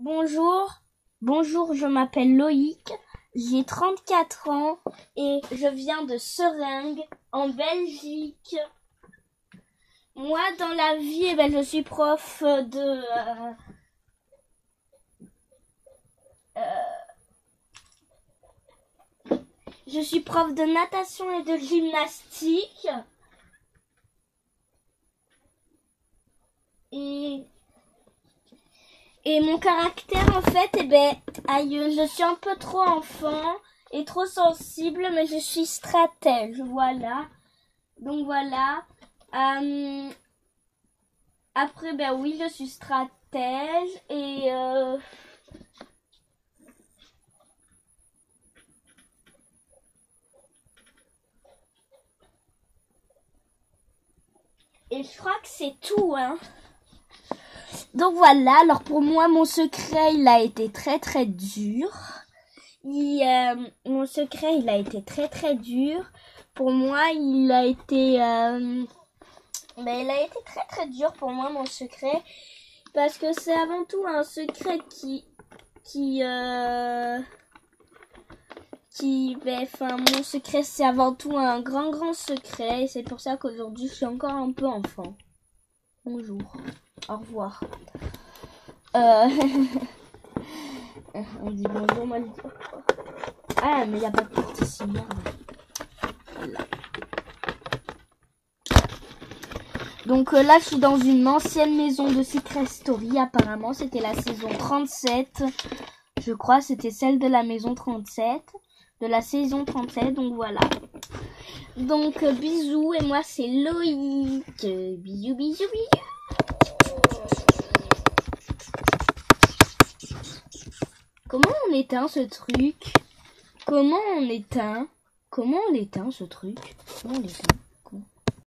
Bonjour, je m'appelle Loïc, j'ai 34 ans et je viens de Seringue, en Belgique. Moi, dans la vie, je suis prof je suis prof de natation et de gymnastique. Et mon caractère, en fait, je suis un peu trop enfant et trop sensible, mais je suis stratège, voilà. Donc voilà. Après, oui, je suis stratège et je crois que c'est tout, hein. Donc voilà, alors pour moi, mon secret, il a été très très dur. Mon secret, il a été très très dur. Pour moi, il a été très très dur pour moi, mon secret. Parce que c'est avant tout un secret mon secret, c'est avant tout un grand secret. Et c'est pour ça qu'aujourd'hui, je suis encore un peu enfant. Bonjour. Au revoir. On dit bonjour, moi je dis au revoir. Ah, mais il n'y a pas de porte ici, merde. Voilà. Donc là, je suis dans une ancienne maison de Secret Story, apparemment. C'était la saison 37. Je crois c'était celle de la maison 37. De la saison 37, donc voilà. Donc bisous, et moi c'est Loïc. Bisous, bisous, bisous. Comment on éteint ce truc? Comment on éteint ce truc? Comment on l'éteint?